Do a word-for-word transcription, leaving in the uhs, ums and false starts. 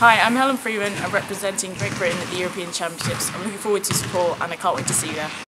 Hi, I'm Helen Freeman. I'm representing Great Britain at the European Championships. I'm looking forward to support and I can't wait to see you there.